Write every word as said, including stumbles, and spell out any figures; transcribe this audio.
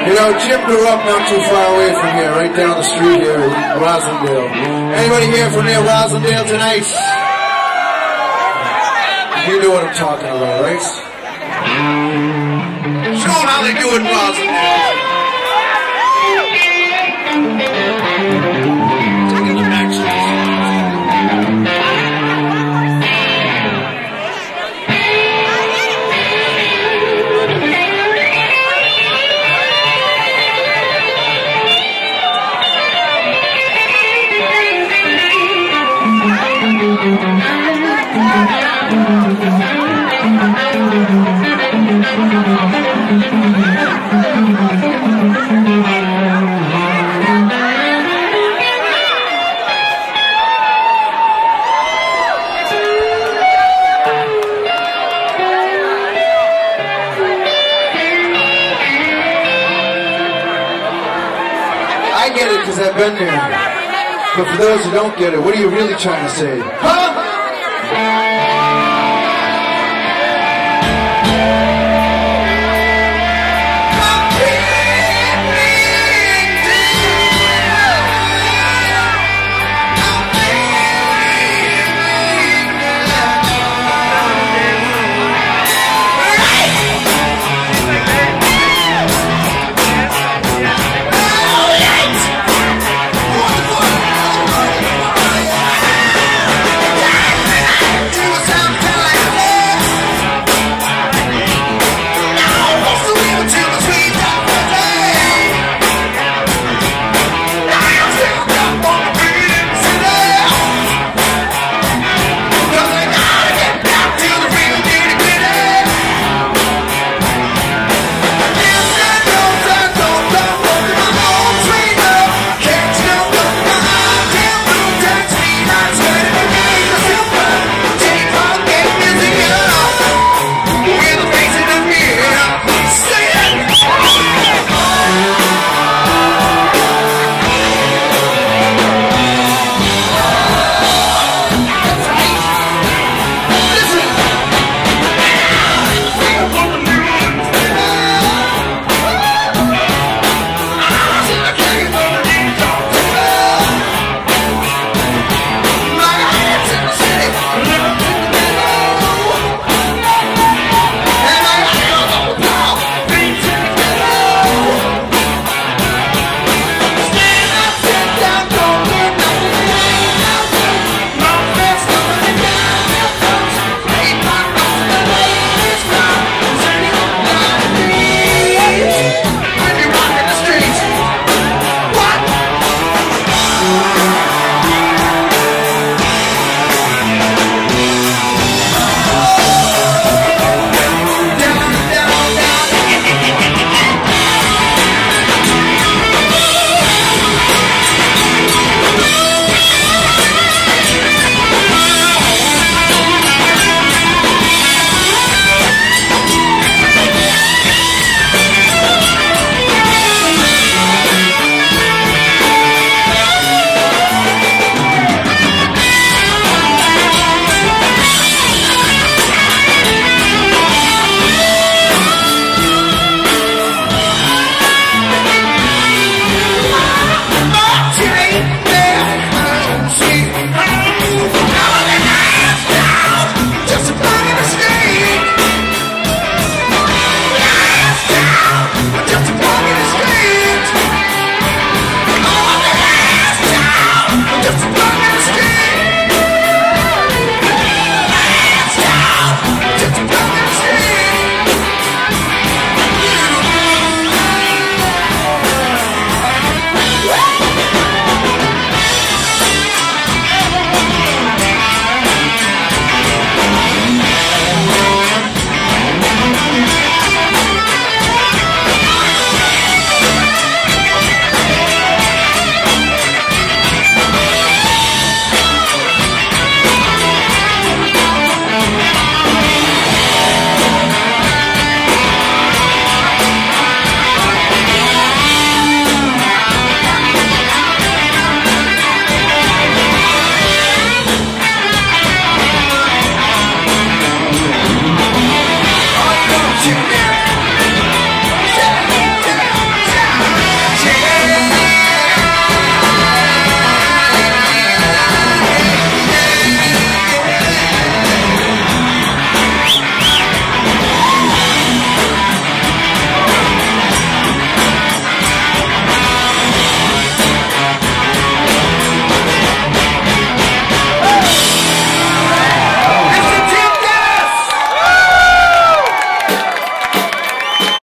You know, Jim grew up not too far away from here, right down the street here in Roslindale. Anybody here from near Roslindale tonight? You know what I'm talking about, right? Show them how they do it in Roslindale. Taking the back streets. I get it because I've been there. But for those who don't get it, what are you really trying to say? Huh?